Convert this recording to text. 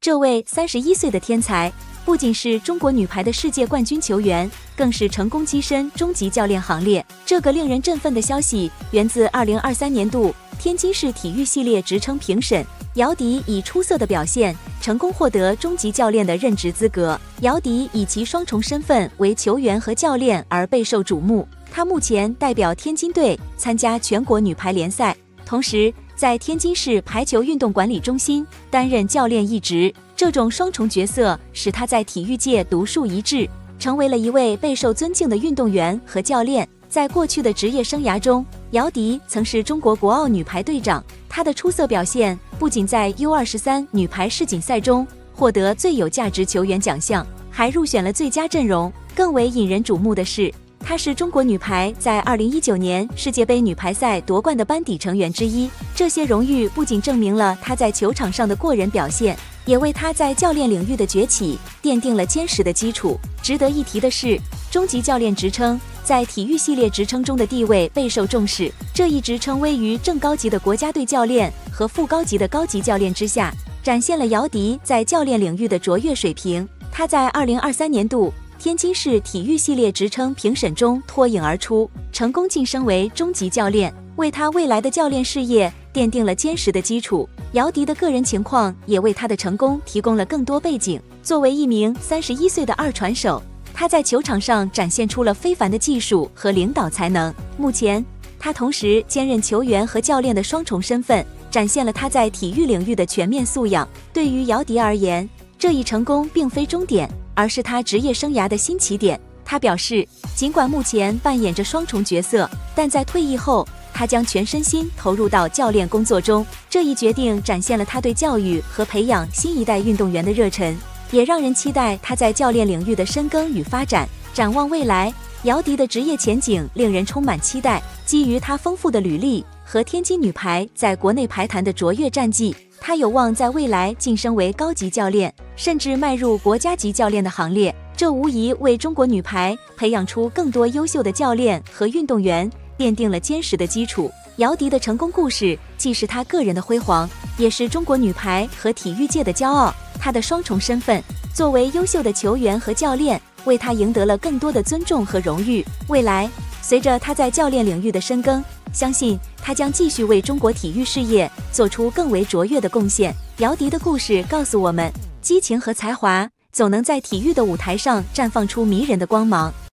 这位31岁的天才，不仅是中国女排的世界冠军球员，更是成功跻身中级教练行列。这个令人振奋的消息源自2023年度天津市体育系列职称评审，姚迪以出色的表现，成功获得中级教练的任职资格。姚迪以其双重身份为球员和教练而备受瞩目，他目前代表天津队参加全国女排联赛，同时在天津市排球运动管理中心担任教练一职。这种双重角色使他在体育界独树一帜，成为了一位备受尊敬的运动员和教练。在过去的职业生涯中，姚迪曾是中国国奥女排队长，她的出色表现不仅在 U23 女排世锦赛中获得最有价值球员奖项，还入选了最佳阵容。更为引人瞩目的是，她是中国女排在2019年世界杯女排赛夺冠的班底成员之一。这些荣誉不仅证明了她在球场上的过人表现，也为她在教练领域的崛起奠定了坚实的基础。值得一提的是，中级教练职称在体育系列职称中的地位备受重视，这一职称位于正高级的国家队教练和副高级的高级教练之下，展现了姚迪在教练领域的卓越水平。他在2023年度天津市体育系列职称评审中脱颖而出，成功晋升为中级教练，为他未来的教练事业奠定了坚实的基础。姚迪的个人情况也为他的成功提供了更多背景。作为一名31岁的二传手，他在球场上展现出了非凡的技术和领导才能。目前，他同时兼任球员和教练的双重身份，展现了他在体育领域的全面素养。对于姚迪而言，这一成功并非终点，而是他职业生涯的新起点。他表示，尽管目前扮演着双重角色，但在退役后，他将全身心投入到教练工作中。这一决定展现了他对教育和培养新一代运动员的热忱，也让人期待他在教练领域的深耕与发展。展望未来，姚迪的职业前景令人充满期待。基于他丰富的履历和天津女排在国内排坛的卓越战绩，他有望在未来晋升为高级教练，甚至迈入国家级教练的行列。这无疑为中国女排培养出更多优秀的教练和运动员奠定了坚实的基础。姚迪的成功故事既是他个人的辉煌，也是中国女排和体育界的骄傲。他的双重身份，作为优秀的球员和教练，为他赢得了更多的尊重和荣誉。未来，随着他在教练领域的深耕，相信他将继续为中国体育事业做出更为卓越的贡献。姚迪的故事告诉我们，激情和才华总能在体育的舞台上绽放出迷人的光芒。